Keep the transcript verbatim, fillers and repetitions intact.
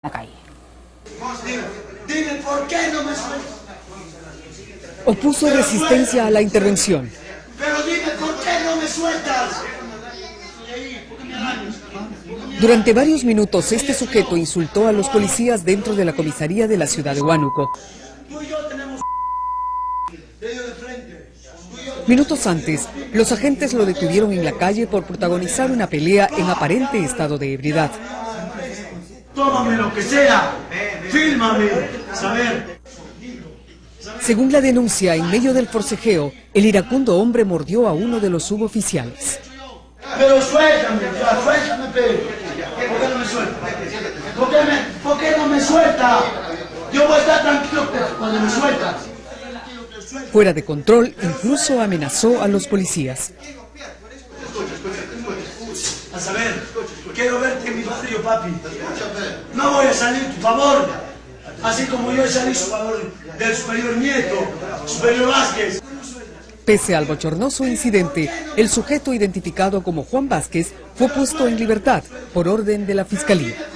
la calle. Dime, dime por qué no me sueltas. Opuso resistencia a la intervención. Pero dime por qué no me sueltas. Durante varios minutos este sujeto insultó a los policías dentro de la comisaría de la ciudad de Huánuco. Tú y yo tenemos de ellos de frente. Minutos antes, los agentes lo detuvieron en la calle por protagonizar una pelea en aparente estado de ebriedad. Tómame lo que sea, fílmame, saber. Según la denuncia, en medio del forcejeo, el iracundo hombre mordió a uno de los suboficiales. Pero suéltame, ya, suéltame, Pedro. ¿Por qué no me suelta? ¿Por qué, me, ¿Por qué no me suelta? Yo voy a estar tranquilo cuando me sueltas. Fuera de control, incluso amenazó a los policías. A saber, quiero verte en mi barrio, papi. No voy a salir en tu favor, así como yo salí en su favor del superior Nieto, superior Vázquez. Pese al bochornoso incidente, el sujeto identificado como Juan Vázquez fue puesto en libertad por orden de la Fiscalía.